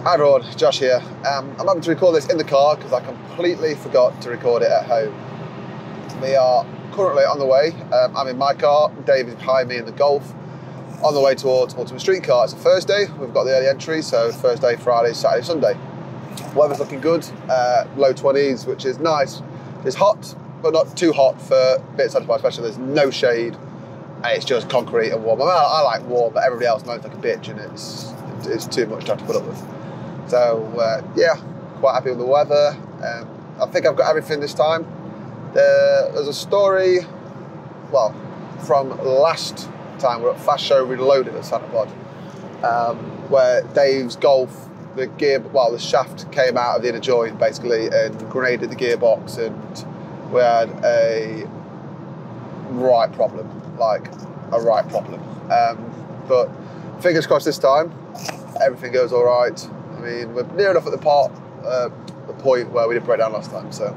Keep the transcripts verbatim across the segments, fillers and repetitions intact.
Hi everyone, Josh here. Um, I'm having to record this in the car because I completely forgot to record it at home. We are currently on the way. Um, I'm in my car, Dave is behind me in the Golf, on the way towards Ultimate Street Car. It's a Thursday, we've got the early entry, so Thursday, Friday, Saturday, Sunday. Weather's looking good, uh, low twenties, which is nice. It's hot, but not too hot for bits of especially there's no shade and it's just concrete and warm. I mean, I, I like warm, but everybody else knows like a bitch and it's, it's too much to have to put up with. So uh, yeah, quite happy with the weather. Um, I think I've got everything this time. Uh, there's a story, well, from last time we were at Fast Show Reloaded at Santa Pod, um, where Dave's Golf, the gear, well, the shaft came out of the inner joint basically and grenaded the gearbox, and we had a right problem, like a right problem. Um, but fingers crossed this time, everything goes all right. I mean, we're near enough at the part, uh, the point where we didn't break down last time, so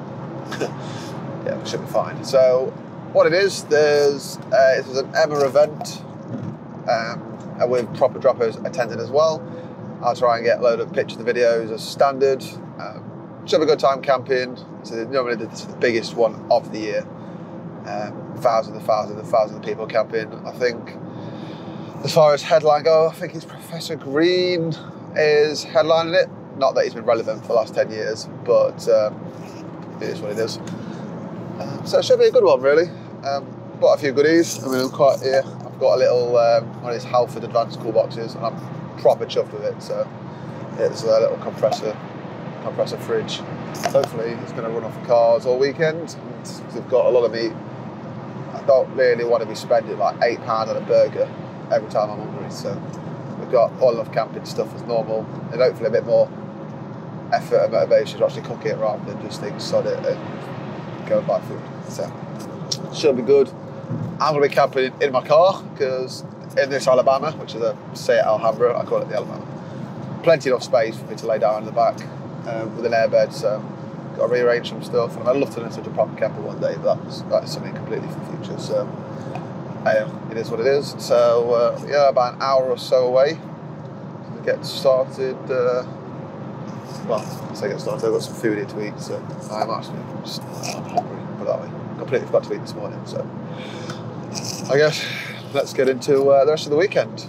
yeah, we should be fine. So what it is, there's uh, it was an Emma event, um, and with proper droppers attended as well. I'll try and get a load of pictures and videos as standard. Um, should have a good time camping. So normally this is the biggest one of the year. Um, thousands and thousands and thousands of people camping. I think as far as headline go, I think it's Professor Green is headlining it. Not that he's been relevant for the last ten years, but um, it is what it is. Um, so it should be a good one, really. Um, bought a few goodies. I mean, I'm quite here. Yeah, I've got a little um, one of these Halford Advanced Cool boxes, and I'm proper chuffed with it. So it's a little compressor, compressor fridge. Hopefully, it's going to run off the cars all weekend. And we've got a lot of meat. I don't really want to be spending like eight pounds on a burger every time I'm hungry. So we've got all enough camping stuff as normal, and hopefully a bit more effort and motivation to actually cook it rather than just think sod it and go and buy food. So should be good. I'm going to be camping in my car because in this Alabama, which is a Seat Alhambra, I call it the Alabama, plenty enough space for me to lay down in the back um, with an airbed. So got to rearrange some stuff, and I'd love to do such a proper camper one day, but that's, that's something completely for the future. So uh, it is what it is. So uh, yeah, about an hour or so away to get started. Uh, well, once I get started, I've got some food here to eat, so I'm actually just I'm hungry, put it that way. Completely forgot to eat this morning, so I guess let's get into uh, the rest of the weekend.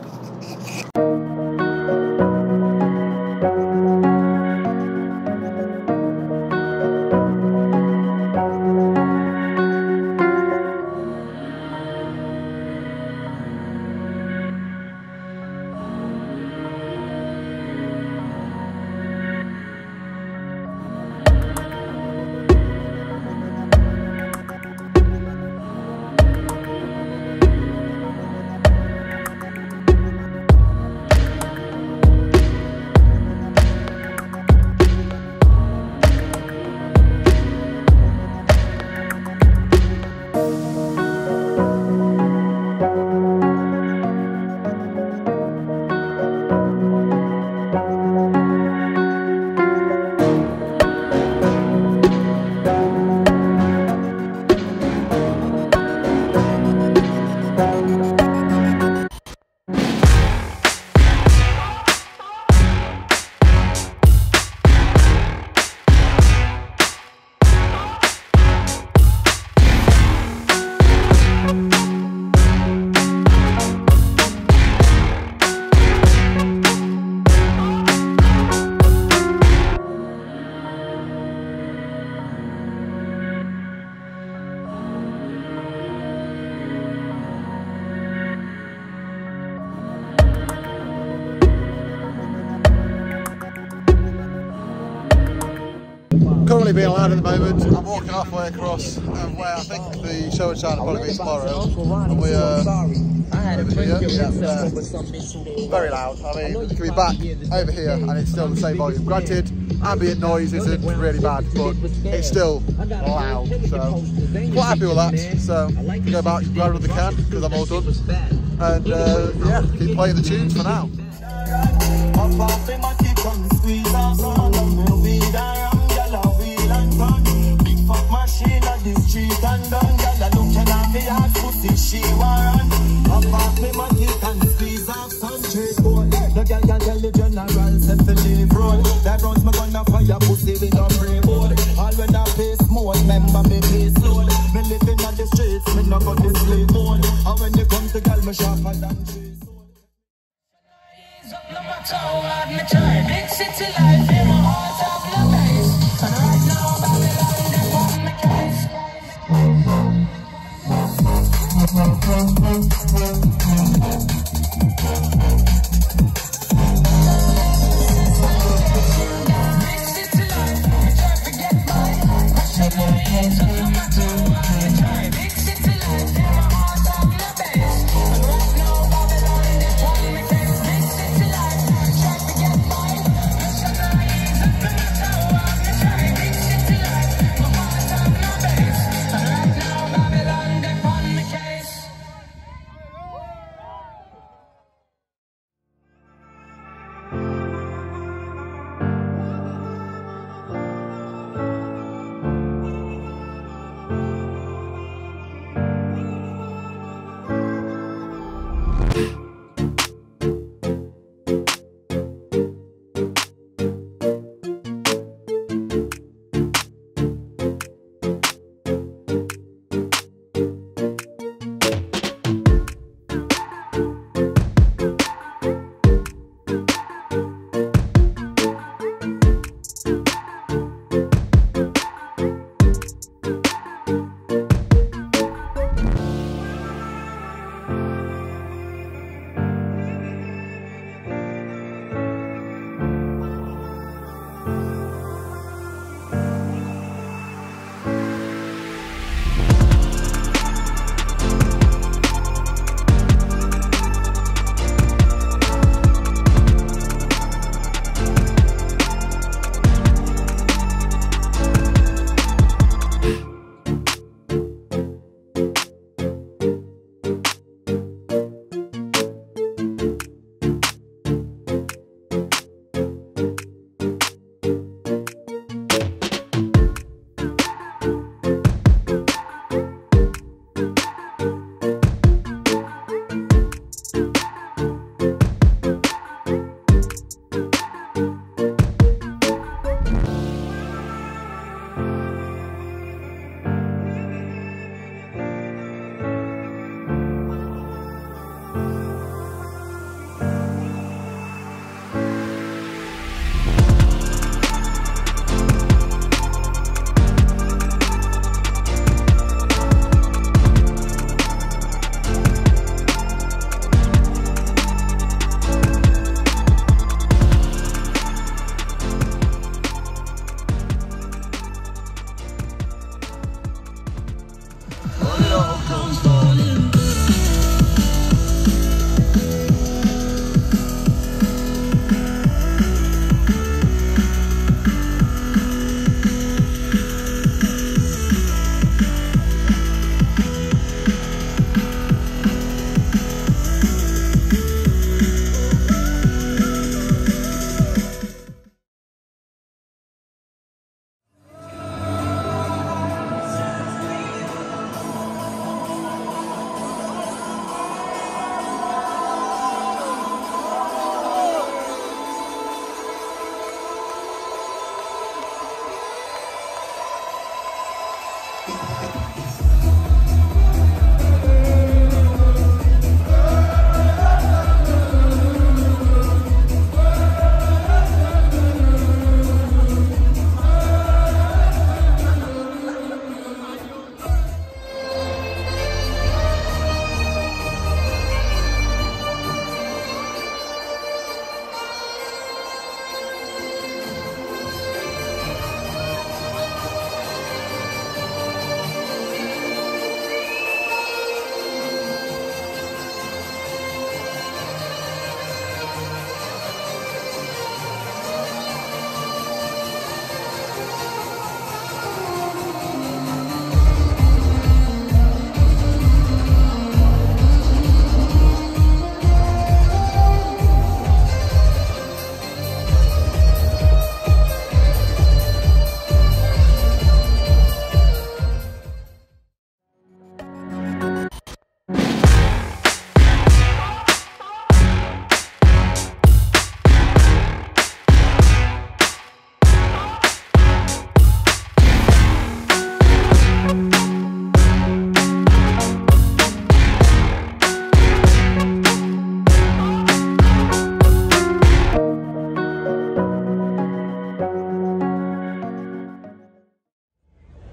Currently being allowed at the moment. I'm walking halfway across um, where I think the show and shine will probably be tomorrow, and we are over here. Yeah, uh, very loud. I mean, you can be back over here and it's still the same volume. Granted, ambient noise isn't really bad, but it's still loud. So quite happy with that. So go back, grab another can because I'm all done, and uh, yeah, keep playing the tunes for now. She warrant up off me, my dick and squeeze off some trade board. No girl can tell the general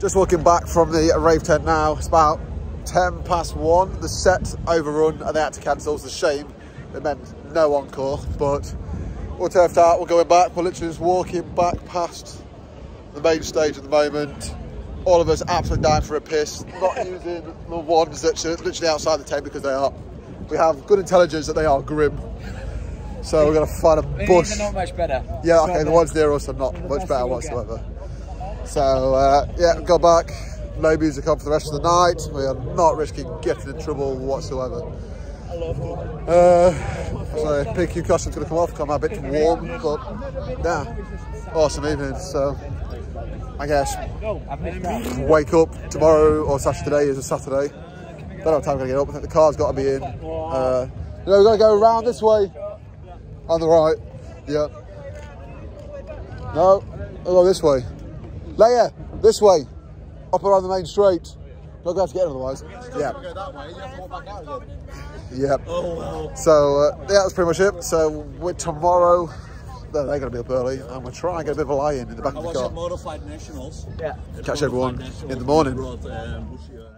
Just walking back from the rave tent now. It's about ten past one. The set overrun and they had to cancel. It's a shame. It meant no encore, but we're turfed out. We're going back. We're literally just walking back past the main stage at the moment. All of us absolutely dying for a piss. Not using the ones that are literally outside the tent because they are. We have good intelligence that they are grim. So we're going to find a bush. They're not much better. Yeah, okay, the ones near us are not much better whatsoever. So, uh, yeah, go back. No music on for the rest of the night. We are not risking getting in trouble whatsoever. Uh, so, P Q costume's going to come off, come a bit warm, but yeah, awesome evening. So, I guess wake up tomorrow or Saturday. Today is a Saturday. Don't know what time I'm going to get up. I think the car's got to be in. Uh, you know, we've got to go around this way. On the right, yeah. No, we'll go this way. Leia, this way. Up around the main straight. Not going to have to get in otherwise. Yeah. Go that way, you have to walk back out again. Yeah. Oh, wow. So, uh, yeah, that's pretty much it. So, we're tomorrow, they're going to be up early, and we're trying to get a bit of a lie in in the back I of the was car. at Modified Nationals. Yeah. Catch everyone in the morning. Brought, um, Bush, uh,